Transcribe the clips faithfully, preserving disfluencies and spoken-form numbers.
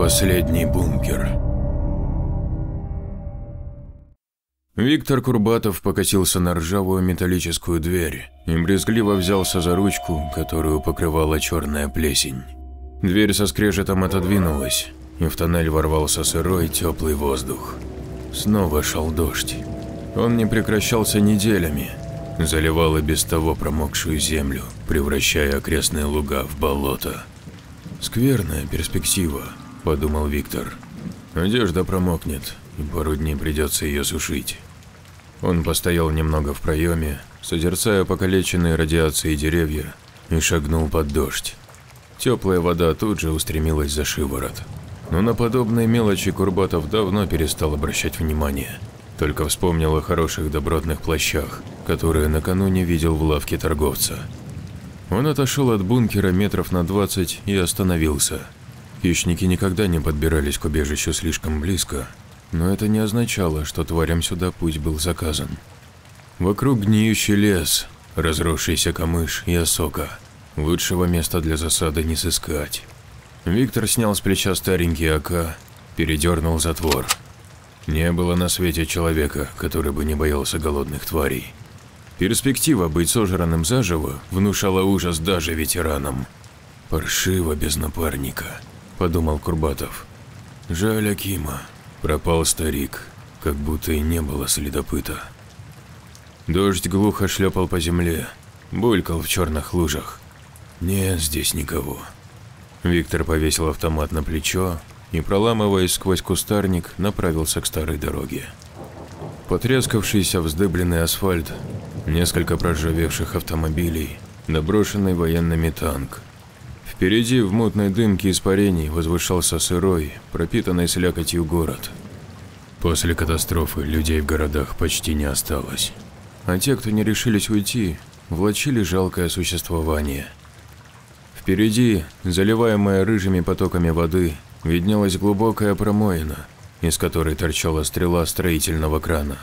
Последний бункер. Виктор Курбатов покосился на ржавую металлическую дверь и брезгливо взялся за ручку, которую покрывала черная плесень. Дверь со скрежетом отодвинулась, и в тоннель ворвался сырой, теплый воздух. Снова шел дождь. Он не прекращался неделями, заливал и без того промокшую землю, превращая окрестные луга в болото. «Скверная перспектива», – подумал Виктор. «Одежда промокнет, и пару дней придется ее сушить». Он постоял немного в проеме, созерцая покалеченные радиацией деревья, и шагнул под дождь. Теплая вода тут же устремилась за шиворот. Но на подобные мелочи Курбатов давно перестал обращать внимание, только вспомнил о хороших добротных плащах, которые накануне видел в лавке торговца. Он отошел от бункера метров на двадцать и остановился. Хищники никогда не подбирались к убежищу слишком близко, но это не означало, что тварям сюда путь был заказан. Вокруг гниющий лес, разросшийся камыш и осока. Лучшего места для засады не сыскать. Виктор снял с плеча старенький АК, передернул затвор. Не было на свете человека, который бы не боялся голодных тварей. Перспектива быть сожранным заживо внушала ужас даже ветеранам. «Паршиво без напарника», – подумал Курбатов. «Жаль Акима. Пропал старик, как будто и не было следопыта». Дождь глухо шлепал по земле, булькал в черных лужах. Нет здесь никого. Виктор повесил автомат на плечо и, проламываясь сквозь кустарник, направился к старой дороге. Потрескавшийся вздыбленный асфальт, несколько проржавевших автомобилей, доброшенный военными танк. Впереди в мутной дымке испарений возвышался сырой, пропитанный слякотью город. После катастрофы людей в городах почти не осталось, а те, кто не решились уйти, влачили жалкое существование. Впереди, заливаемая рыжими потоками воды, виднелась глубокая промоина, из которой торчала стрела строительного крана.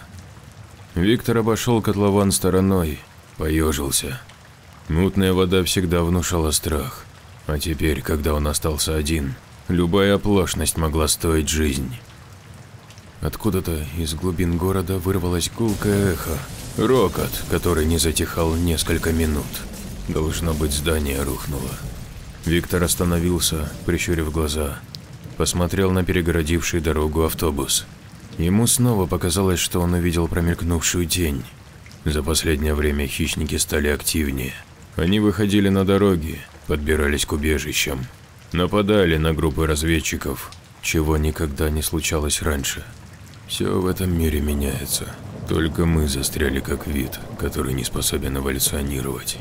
Виктор обошел котлован стороной, поежился. Мутная вода всегда внушала страх, а теперь, когда он остался один, любая оплошность могла стоить жизнь. Откуда-то из глубин города вырвалось гулкое эхо, рокот, который не затихал несколько минут. Должно быть, здание рухнуло. Виктор остановился, прищурив глаза, посмотрел на перегородивший дорогу автобус. Ему снова показалось, что он увидел промелькнувшую тень. За последнее время хищники стали активнее. Они выходили на дороги, подбирались к убежищам, нападали на группы разведчиков, чего никогда не случалось раньше. Все в этом мире меняется, только мы застряли как вид, который не способен эволюционировать.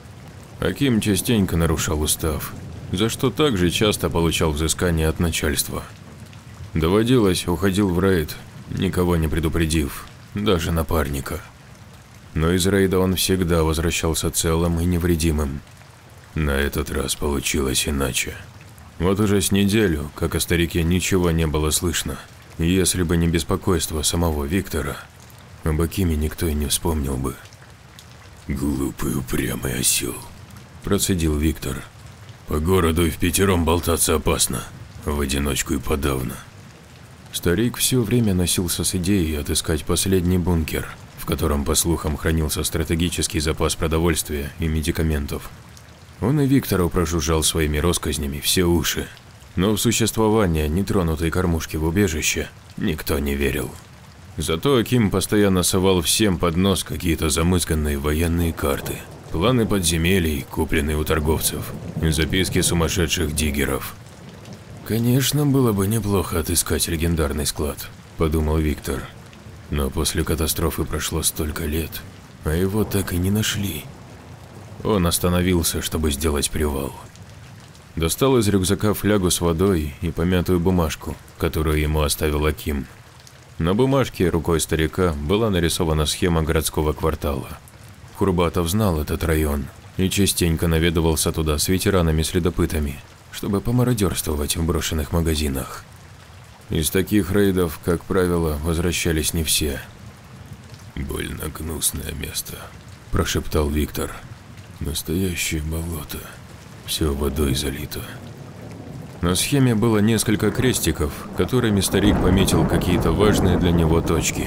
Аким частенько нарушал устав, за что также часто получал взыскание от начальства. Доводилось, уходил в рейд, никого не предупредив, даже напарника. Но из рейда он всегда возвращался целым и невредимым. На этот раз получилось иначе. Вот уже с неделю, как о старике ничего не было слышно, если бы не беспокойство самого Виктора, об Акиме никто и не вспомнил бы. «Глупый упрямый осел», – процедил Виктор. «По городу и впятером болтаться опасно, в одиночку и подавно». Старик все время носился с идеей отыскать последний бункер, в котором, по слухам, хранился стратегический запас продовольствия и медикаментов. Он и Виктору прожужжал своими россказнями все уши, но в существование нетронутой кормушки в убежище никто не верил. Зато Аким постоянно совал всем под нос какие-то замызганные военные карты, планы подземелий, купленные у торговцев, и записки сумасшедших диггеров. «Конечно, было бы неплохо отыскать легендарный склад», – подумал Виктор. Но после катастрофы прошло столько лет, а его так и не нашли. Он остановился, чтобы сделать привал. Достал из рюкзака флягу с водой и помятую бумажку, которую ему оставил Аким. На бумажке рукой старика была нарисована схема городского квартала. Курбатов знал этот район и частенько наведывался туда с ветеранами-следопытами, чтобы помародерствовать в брошенных магазинах. Из таких рейдов, как правило, возвращались не все. «Больно гнусное место», – прошептал Виктор. «Настоящее болото, все водой залито». На схеме было несколько крестиков, которыми старик пометил какие-то важные для него точки.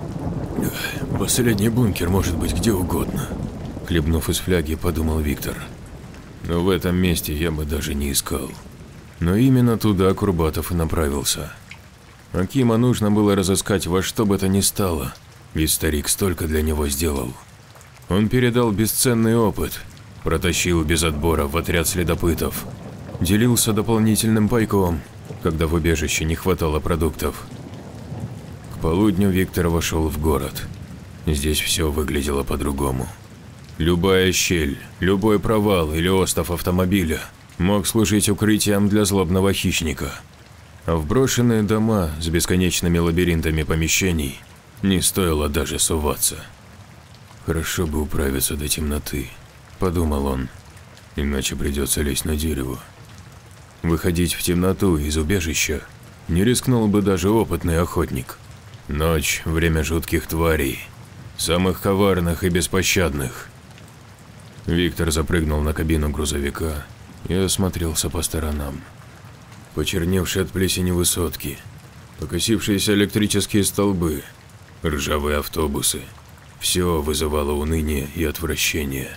«Последний бункер может быть где угодно», – хлебнув из фляги, подумал Виктор. «Но в этом месте я бы даже не искал». Но именно туда Курбатов и направился. Акима нужно было разыскать во что бы то ни стало, ведь старик столько для него сделал. Он передал бесценный опыт, протащил без отбора в отряд следопытов, делился дополнительным пайком, когда в убежище не хватало продуктов. К полудню Виктор вошел в город. Здесь все выглядело по-другому. Любая щель, любой провал или остов автомобиля мог служить укрытием для злобного хищника. А в брошенные дома с бесконечными лабиринтами помещений не стоило даже суваться. «Хорошо бы управиться до темноты», – подумал он, – «иначе придется лезть на дерево». Выходить в темноту из убежища не рискнул бы даже опытный охотник. Ночь – время жутких тварей, самых коварных и беспощадных. Виктор запрыгнул на кабину грузовика и осмотрелся по сторонам. Почерневшие от плесени высотки, покосившиеся электрические столбы, ржавые автобусы – все вызывало уныние и отвращение.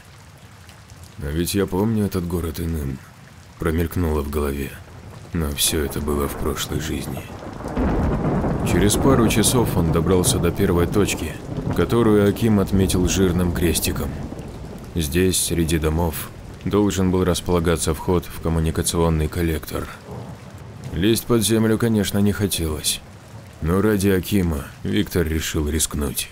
А ведь я помню этот город иным. Промелькнуло в голове, но все это было в прошлой жизни. Через пару часов он добрался до первой точки, которую Аким отметил жирным крестиком. Здесь, среди домов, должен был располагаться вход в коммуникационный коллектор. Лезть под землю, конечно, не хотелось, но ради Акима Виктор решил рискнуть.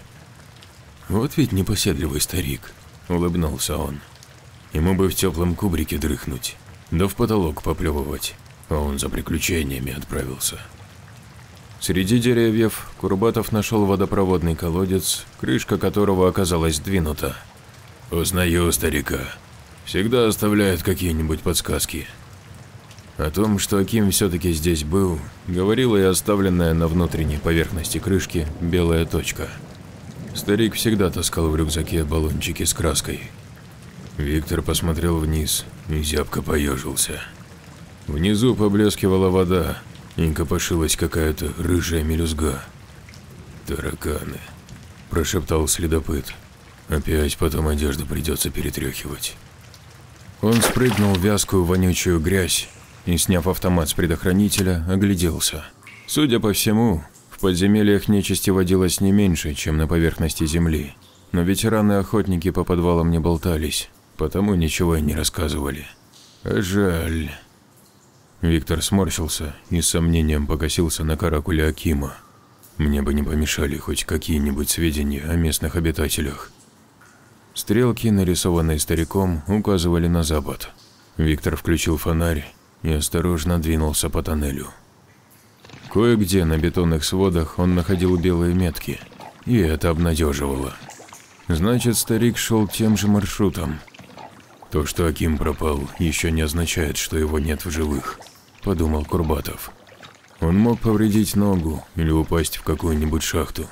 «Вот ведь непоседливый старик», – улыбнулся он. «Ему бы в теплом кубрике дрыхнуть, да в потолок поплевывать, а он за приключениями отправился». Среди деревьев Курбатов нашел водопроводный колодец, крышка которого оказалась сдвинута. «Узнаю старика. Всегда оставляет какие-нибудь подсказки». О том, что Аким все-таки здесь был, говорила и оставленная на внутренней поверхности крышки белая точка. Старик всегда таскал в рюкзаке баллончики с краской. Виктор посмотрел вниз и зябко поежился. Внизу поблескивала вода, и копошилась какая-то рыжая мелюзга. «Тараканы», – прошептал следопыт. «Опять потом одежду придется перетряхивать». Он спрыгнул в вязкую вонючую грязь и, сняв автомат с предохранителя, огляделся. Судя по всему, в подземельях нечисти водилось не меньше, чем на поверхности земли, но ветераны-охотники по подвалам не болтались, потому ничего и не рассказывали. А жаль. Виктор сморщился и с сомнением покосился на каракуле Акима. Мне бы не помешали хоть какие-нибудь сведения о местных обитателях. Стрелки, нарисованные стариком, указывали на запад. Виктор включил фонарь и осторожно двинулся по тоннелю. Кое-где на бетонных сводах он находил белые метки, и это обнадеживало. Значит, старик шел тем же маршрутом. То, что Аким пропал, еще не означает, что его нет в живых, подумал Курбатов. Он мог повредить ногу или упасть в какую-нибудь шахту.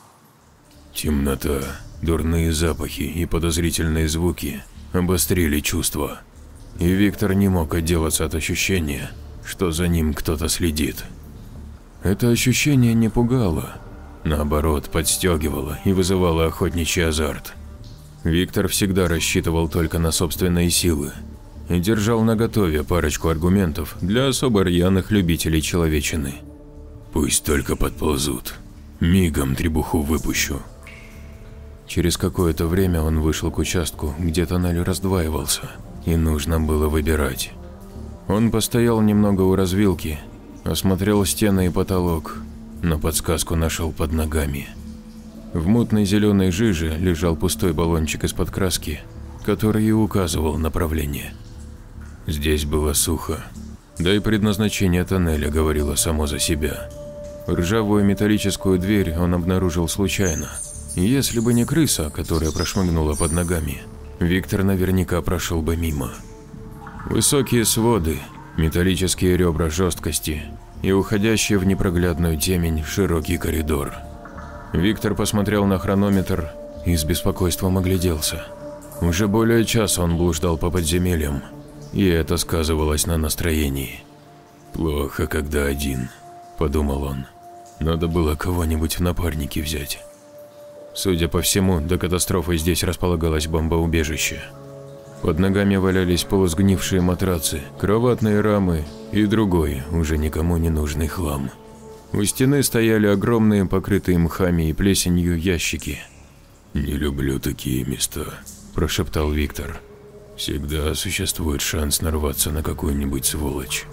Темнота, дурные запахи и подозрительные звуки обострили чувства, и Виктор не мог отделаться от ощущения, что за ним кто-то следит. Это ощущение не пугало, наоборот, подстегивало и вызывало охотничий азарт. Виктор всегда рассчитывал только на собственные силы и держал наготове парочку аргументов для особо рьяных любителей человечины. Пусть только подползут, мигом требуху выпущу. Через какое-то время он вышел к участку, где тоннель раздваивался, и нужно было выбирать. Он постоял немного у развилки, осмотрел стены и потолок, но подсказку нашел под ногами. В мутной зеленой жиже лежал пустой баллончик из-под краски, который и указывал направление. Здесь было сухо, да и предназначение тоннеля говорило само за себя. Ржавую металлическую дверь он обнаружил случайно. Если бы не крыса, которая прошмыгнула под ногами, Виктор наверняка прошел бы мимо. Высокие своды, металлические ребра жесткости и уходящий в непроглядную темень широкий коридор. Виктор посмотрел на хронометр и с беспокойством огляделся. Уже более часа он блуждал по подземельям, и это сказывалось на настроении. «Плохо, когда один», – подумал он. «Надо было кого-нибудь в напарники взять». Судя по всему, до катастрофы здесь располагалось бомбоубежище. Под ногами валялись полусгнившие матрацы, кроватные рамы и другой, уже никому не нужный хлам. У стены стояли огромные, покрытые мхами и плесенью ящики. «Не люблю такие места», – прошептал Виктор. «Всегда существует шанс нарваться на какую-нибудь сволочь».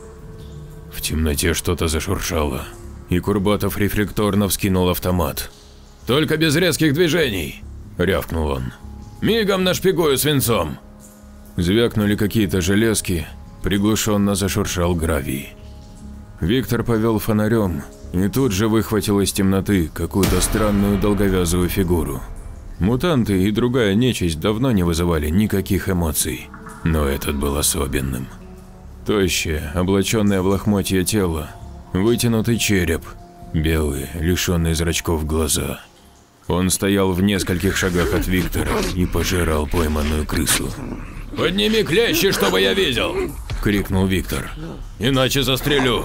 В темноте что-то зашуршало, и Курбатов рефлекторно вскинул автомат. «Только без резких движений!» – рявкнул он. «Мигом нашпигую свинцом!» Звякнули какие-то железки, приглушенно зашуршал гравий. Виктор повел фонарем и тут же выхватил из темноты какую-то странную долговязую фигуру. Мутанты и другая нечисть давно не вызывали никаких эмоций, но этот был особенным. Тощее, облаченное в лохмотье тело, вытянутый череп, белые, лишенные зрачков глаза. Он стоял в нескольких шагах от Виктора и пожирал пойманную крысу. «Подними клещи, чтобы я видел!» – крикнул Виктор. «Иначе застрелю!»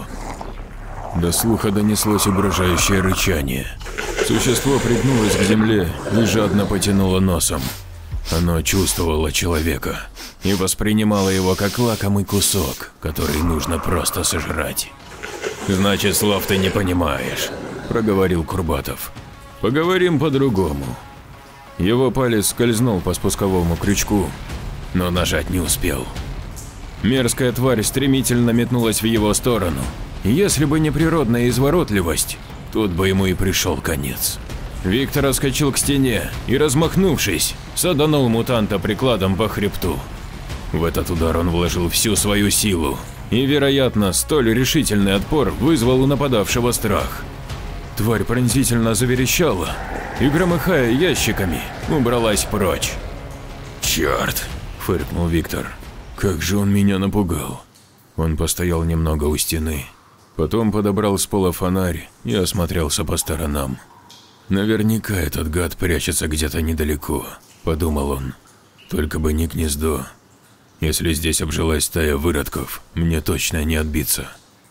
До слуха донеслось угрожающее рычание. Существо пригнулось к земле и жадно потянуло носом. Оно чувствовало человека и воспринимало его как лакомый кусок, который нужно просто сожрать. «Значит, слов ты не понимаешь», – проговорил Курбатов. «Поговорим по-другому». Его палец скользнул по спусковому крючку, но нажать не успел. Мерзкая тварь стремительно метнулась в его сторону. Если бы не природная изворотливость, тут бы ему и пришел конец. Виктор отскочил к стене и, размахнувшись, саданул мутанта прикладом по хребту. В этот удар он вложил всю свою силу, и, вероятно, столь решительный отпор вызвал у нападавшего страх. Тварь пронзительно заверещала и, громыхая ящиками, убралась прочь. «Черт!» – фыркнул Виктор. «Как же он меня напугал!» Он постоял немного у стены, потом подобрал с пола фонарь и осмотрелся по сторонам. «Наверняка этот гад прячется где-то недалеко», – подумал он. «Только бы не гнездо. Если здесь обжилась стая выродков, мне точно не отбиться».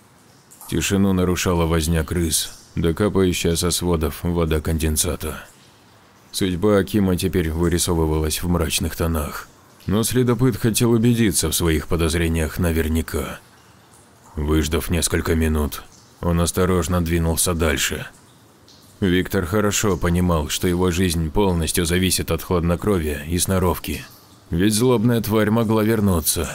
Тишину нарушала возня крыс, да капающая со сводов вода конденсата. Судьба Акима теперь вырисовывалась в мрачных тонах, но следопыт хотел убедиться в своих подозрениях наверняка. Выждав несколько минут, он осторожно двинулся дальше. Виктор хорошо понимал, что его жизнь полностью зависит от хладнокровия и сноровки, ведь злобная тварь могла вернуться.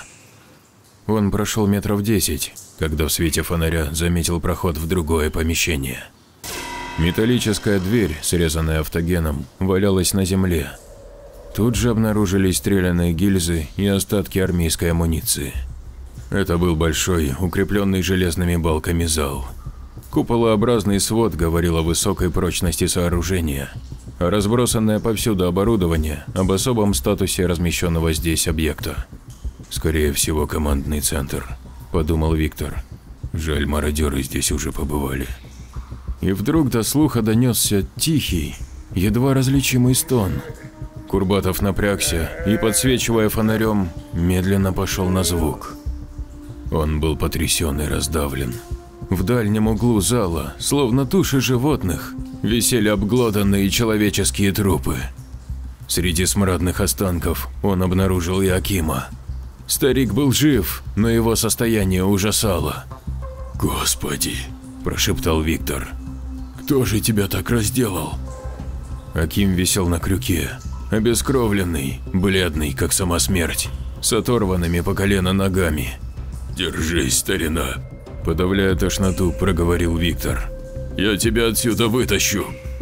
Он прошел метров десять, когда в свете фонаря заметил проход в другое помещение. Металлическая дверь, срезанная автогеном, валялась на земле. Тут же обнаружились стрелянные гильзы и остатки армейской амуниции. Это был большой, укрепленный железными балками зал. Куполообразный свод говорил о высокой прочности сооружения, а разбросанное повсюду оборудование об особом статусе размещенного здесь объекта. «Скорее всего, командный центр», – подумал Виктор. «Жаль, мародеры здесь уже побывали». И вдруг до слуха донесся тихий, едва различимый стон. Курбатов напрягся и, подсвечивая фонарем, медленно пошел на звук. Он был потрясен и раздавлен. В дальнем углу зала, словно туши животных, висели обглоданные человеческие трупы. Среди смрадных останков он обнаружил и Акима. Старик был жив, но его состояние ужасало. «Господи!» – прошептал Виктор. «Кто же тебя так разделал?» Аким висел на крюке, обескровленный, бледный, как сама смерть, с оторванными по колено ногами. «Держись, старина!» – подавляя тошноту, проговорил Виктор. «Я тебя отсюда вытащу!»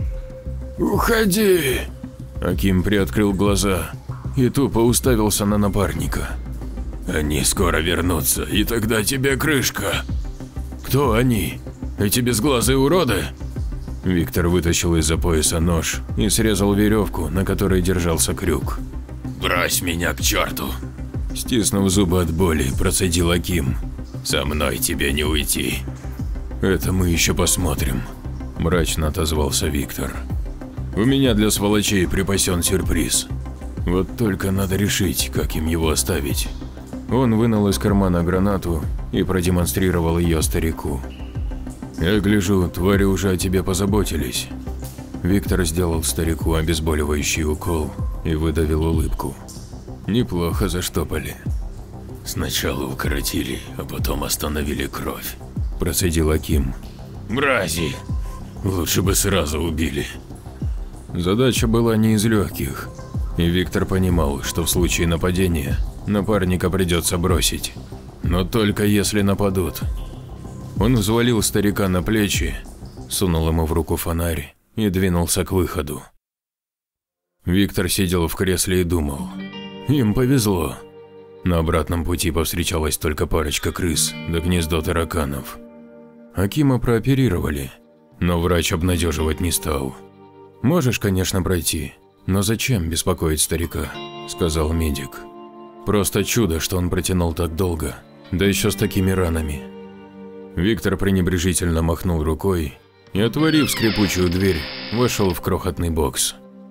«Уходи!» Аким приоткрыл глаза и тупо уставился на напарника. «Они скоро вернутся, и тогда тебе крышка!» «Кто они? Эти безглазые уроды?» Виктор вытащил из-за пояса нож и срезал веревку, на которой держался крюк. «Брось меня к черту!» Стиснув зубы от боли, процедил Аким. «Со мной тебе не уйти!» «Это мы еще посмотрим», – мрачно отозвался Виктор. «У меня для сволочей припасен сюрприз. Вот только надо решить, как им его оставить». Он вынул из кармана гранату и продемонстрировал ее старику. «Я гляжу, твари уже о тебе позаботились». Виктор сделал старику обезболивающий укол и выдавил улыбку. «Неплохо заштопали». «Сначала укоротили, а потом остановили кровь», – процедил Аким. «Мрази! Лучше бы сразу убили». Задача была не из легких, и Виктор понимал, что в случае нападения напарника придется бросить. Но только если нападут. Он взвалил старика на плечи, сунул ему в руку фонарь и двинулся к выходу. Виктор сидел в кресле и думал. Им повезло. На обратном пути повстречалась только парочка крыс да гнездо тараканов. Акима прооперировали, но врач обнадеживать не стал. «Можешь, конечно, пройти, но зачем беспокоить старика?» – сказал медик. «Просто чудо, что он протянул так долго, да еще с такими ранами». Виктор пренебрежительно махнул рукой и, отворив скрипучую дверь, вошел в крохотный бокс.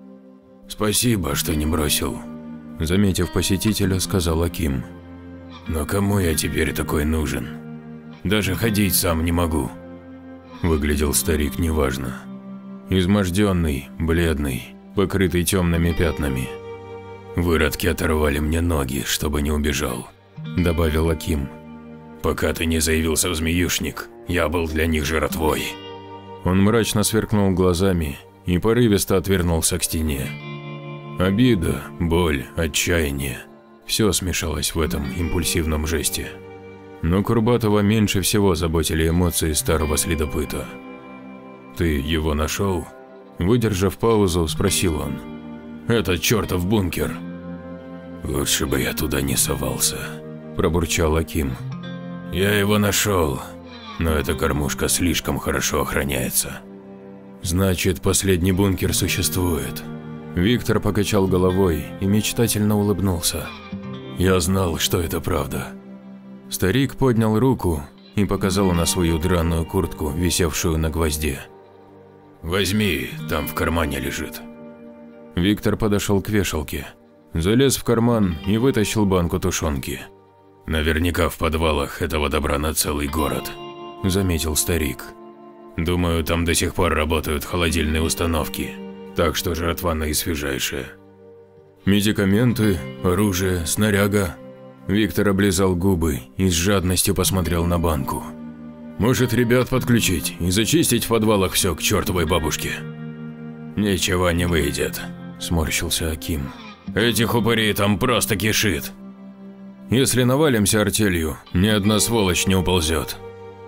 «Спасибо, что не бросил», – заметив посетителя, сказал Аким. «Но кому я теперь такой нужен? Даже ходить сам не могу». Выглядел старик неважно. Изможденный, бледный, покрытый темными пятнами. «Выродки оторвали мне ноги, чтобы не убежал», – добавил Аким. «Пока ты не заявился в змеюшник, я был для них жратвой». Он мрачно сверкнул глазами и порывисто отвернулся к стене. Обида, боль, отчаяние – все смешалось в этом импульсивном жесте. Но Курбатова меньше всего заботили эмоции старого следопыта. «Ты его нашел?» Выдержав паузу, спросил он. «Этот чертов бункер». «Лучше бы я туда не совался», – пробурчал Аким. «Я его нашел, но эта кормушка слишком хорошо охраняется». «Значит, последний бункер существует». Виктор покачал головой и мечтательно улыбнулся. «Я знал, что это правда». Старик поднял руку и показал на свою драную куртку, висевшую на гвозде. «Возьми, там в кармане лежит». Виктор подошел к вешалке, залез в карман и вытащил банку тушенки. «Наверняка в подвалах этого добра на целый город», – заметил старик. «Думаю, там до сих пор работают холодильные установки, так что жратва наисвежайшая». «Медикаменты, оружие, снаряга». Виктор облизал губы и с жадностью посмотрел на банку. «Может, ребят подключить и зачистить в подвалах все к чертовой бабушке?» «Ничего не выйдет», – сморщился Аким. «Этих упырей там просто кишит». «Если навалимся артелью, ни одна сволочь не уползет».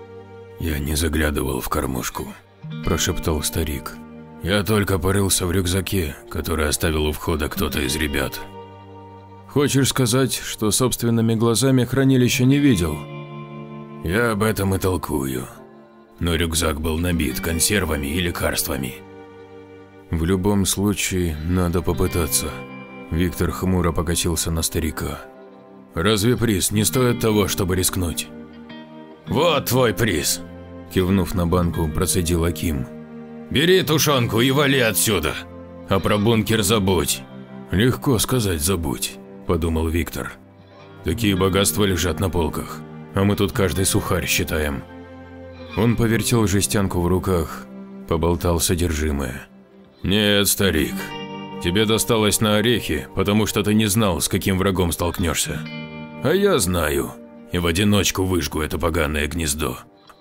«Я не заглядывал в кормушку», – прошептал старик. «Я только порылся в рюкзаке, который оставил у входа кто-то из ребят». «Хочешь сказать, что собственными глазами хранилище не видел?» «Я об этом и толкую. Но рюкзак был набит консервами и лекарствами». «В любом случае, надо попытаться». Виктор хмуро покосился на старика. «Разве приз не стоит того, чтобы рискнуть?» «Вот твой приз», – кивнув на банку, процедил Аким. «Бери тушенку и вали отсюда, а про бункер забудь». «Легко сказать забудь», – подумал Виктор. «Такие богатства лежат на полках, а мы тут каждый сухарь считаем». Он повертел жестянку в руках, поболтал содержимое. «Нет, старик, тебе досталось на орехи, потому что ты не знал, с каким врагом столкнешься. А я знаю, и в одиночку выжгу это поганое гнездо».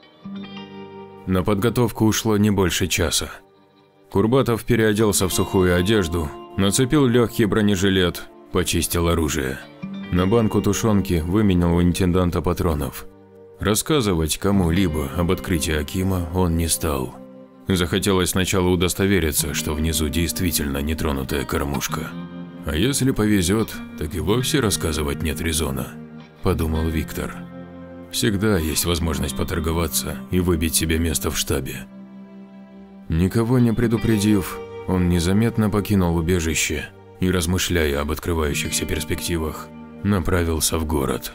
На подготовку ушло не больше часа. Курбатов переоделся в сухую одежду, нацепил легкий бронежилет, почистил оружие. На банку тушенки выменял у интенданта патронов. Рассказывать кому-либо об открытии Акима он не стал. Захотелось сначала удостовериться, что внизу действительно нетронутая кормушка. А если повезет, так и вовсе рассказывать нет резона, подумал Виктор. Всегда есть возможность поторговаться и выбить себе место в штабе. Никого не предупредив, он незаметно покинул убежище и, размышляя об открывающихся перспективах, направился в город.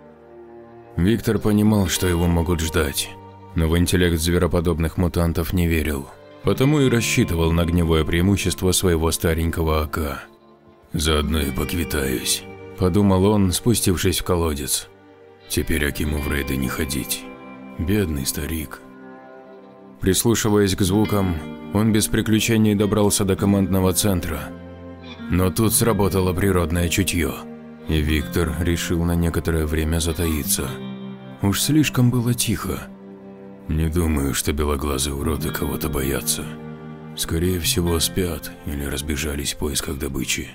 Виктор понимал, что его могут ждать, но в интеллект звероподобных мутантов не верил, потому и рассчитывал на огневое преимущество своего старенького АК. «Заодно и поквитаюсь», – подумал он, спустившись в колодец. Теперь Акиму в рейды не ходить. Бедный старик. Прислушиваясь к звукам, он без приключений добрался до командного центра. Но тут сработало природное чутье, и Виктор решил на некоторое время затаиться. Уж слишком было тихо. Не думаю, что белоглазые уроды кого-то боятся. Скорее всего, спят или разбежались в поисках добычи.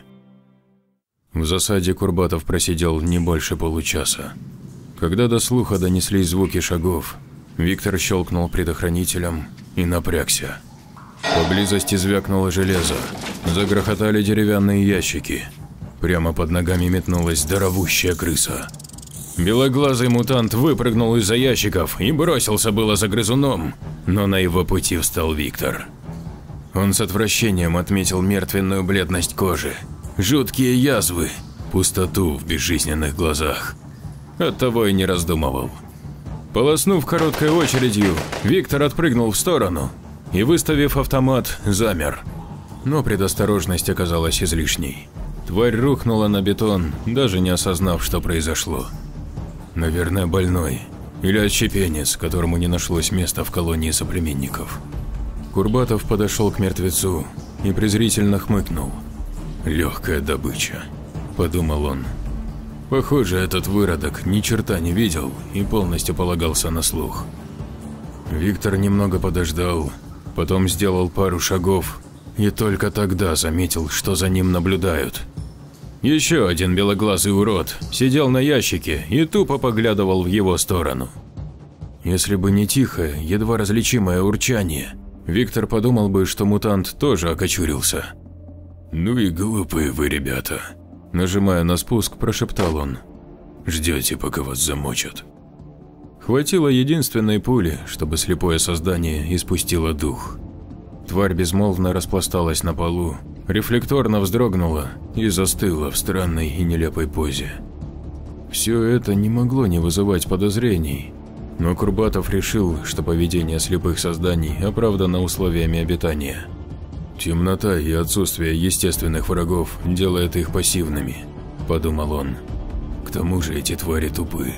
В засаде Курбатов просидел не больше получаса. Когда до слуха донеслись звуки шагов, Виктор щелкнул предохранителем и напрягся. Поблизости звякнуло железо, загрохотали деревянные ящики. Прямо под ногами метнулась здоровущая крыса. Белоглазый мутант выпрыгнул из-за ящиков и бросился было за грызуном, но на его пути встал Виктор. Он с отвращением отметил мертвенную бледность кожи, жуткие язвы, пустоту в безжизненных глазах. Оттого и не раздумывал. Полоснув короткой очередью, Виктор отпрыгнул в сторону и, выставив автомат, замер. Но предосторожность оказалась излишней. Тварь рухнула на бетон, даже не осознав, что произошло. Наверное, больной или отщепенец, которому не нашлось места в колонии соплеменников. Курбатов подошел к мертвецу и презрительно хмыкнул. «Легкая добыча», – подумал он. Похоже, этот выродок ни черта не видел и полностью полагался на слух. Виктор немного подождал, потом сделал пару шагов и только тогда заметил, что за ним наблюдают. Еще один белоглазый урод сидел на ящике и тупо поглядывал в его сторону. Если бы не тихое, едва различимое урчание, Виктор подумал бы, что мутант тоже окочурился. «Ну и глупые вы, ребята», – нажимая на спуск, прошептал он. «Ждете, пока вас замочат». Хватило единственной пули, чтобы слепое создание испустило дух. Тварь безмолвно распласталась на полу, рефлекторно вздрогнула и застыла в странной и нелепой позе. Все это не могло не вызывать подозрений, но Курбатов решил, что поведение слепых созданий оправдано условиями обитания. «Темнота и отсутствие естественных врагов делает их пассивными», – подумал он. «К тому же эти твари тупы».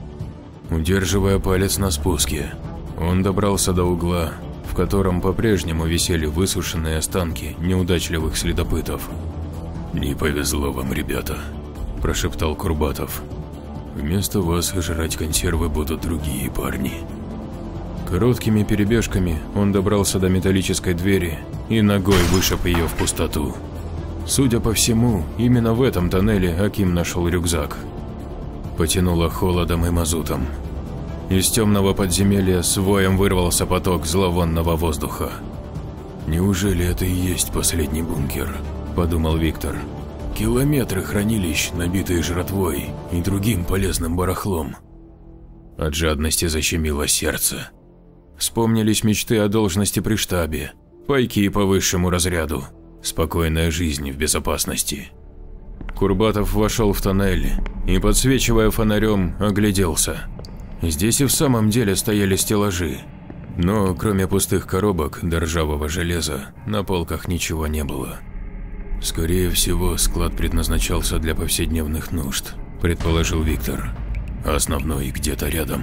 Удерживая палец на спуске, он добрался до угла, в котором по-прежнему висели высушенные останки неудачливых следопытов. «Не повезло вам, ребята», – прошептал Курбатов. «Вместо вас жрать консервы будут другие парни». Короткими перебежками он добрался до металлической двери и ногой вышиб ее в пустоту. Судя по всему, именно в этом тоннеле Аким нашел рюкзак. Потянуло холодом и мазутом. Из темного подземелья с воем вырвался поток зловонного воздуха. «Неужели это и есть последний бункер?» – подумал Виктор. «Километры хранилищ, набитые жратвой и другим полезным барахлом». От жадности защемило сердце. Вспомнились мечты о должности при штабе, пайки по высшему разряду, спокойная жизнь в безопасности. Курбатов вошел в тоннель и, подсвечивая фонарем, огляделся. Здесь и в самом деле стояли стеллажи, но кроме пустых коробок до ржавого железа на полках ничего не было. «Скорее всего, склад предназначался для повседневных нужд», – предположил Виктор. «А основной где-то рядом».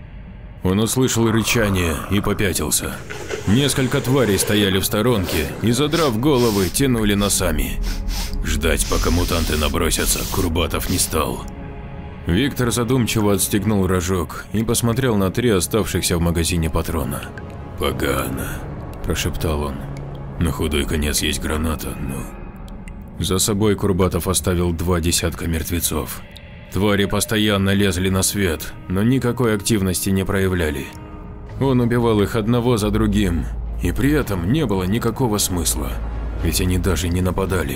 Он услышал рычание и попятился. Несколько тварей стояли в сторонке и, задрав головы, тянули носами. Ждать, пока мутанты набросятся, Курбатов не стал. Виктор задумчиво отстегнул рожок и посмотрел на три оставшихся в магазине патрона. «Погано», – прошептал он. «На худой конец есть граната, но…» За собой Курбатов оставил два десятка мертвецов. Твари постоянно лезли на свет, но никакой активности не проявляли. Он убивал их одного за другим, и при этом не было никакого смысла, ведь они даже не нападали.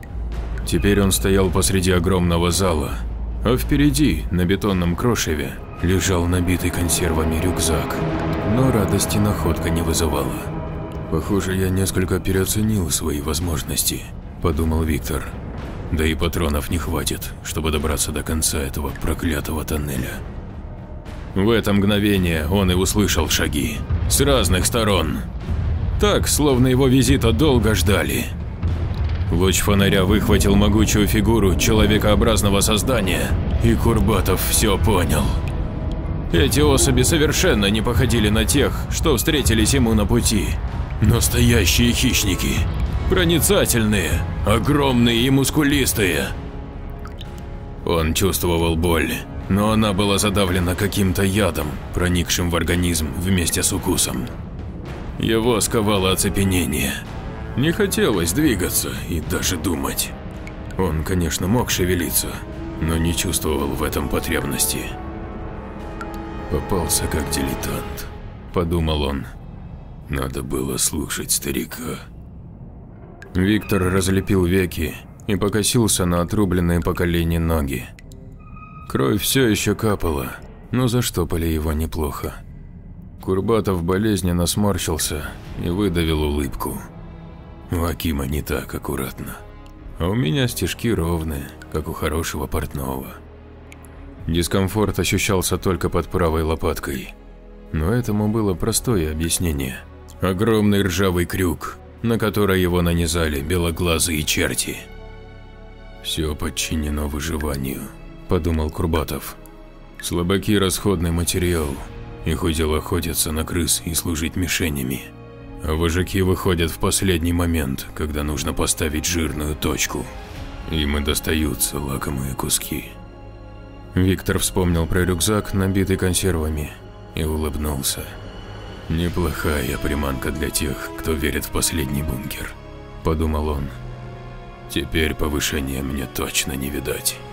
Теперь он стоял посреди огромного зала, а впереди, на бетонном крошеве, лежал набитый консервами рюкзак, но радости находка не вызывала. «Похоже, я несколько переоценил свои возможности», – подумал Виктор. «Да и патронов не хватит, чтобы добраться до конца этого проклятого тоннеля». В это мгновение он и услышал шаги с разных сторон. Так, словно его визита долго ждали. Луч фонаря выхватил могучую фигуру человекообразного создания, и Курбатов все понял. Эти особи совершенно не походили на тех, что встретились ему на пути. Настоящие хищники. Проницательные, огромные и мускулистые. Он чувствовал боль, но она была задавлена каким-то ядом, проникшим в организм вместе с укусом. Его сковало оцепенение. Не хотелось двигаться и даже думать. Он, конечно, мог шевелиться, но не чувствовал в этом потребности. «Попался как дилетант», – подумал он. «Надо было слушать старика». Виктор разлепил веки и покосился на отрубленные по колени ноги. Кровь все еще капала, но заштопали его неплохо. Курбатов болезненно сморщился и выдавил улыбку. «У Акима не так аккуратно, а у меня стежки ровные, как у хорошего портного». Дискомфорт ощущался только под правой лопаткой, но этому было простое объяснение. Огромный ржавый крюк, на который его нанизали белоглазые черти. «Все подчинено выживанию», – подумал Курбатов. «Слабаки – расходный материал, их удел охотятся на крыс и служить мишенями, а вожаки выходят в последний момент, когда нужно поставить жирную точку. Им и достаются лакомые куски». Виктор вспомнил про рюкзак, набитый консервами, и улыбнулся. «Неплохая приманка для тех, кто верит в последний бункер», – подумал он. «Теперь повышения мне точно не видать».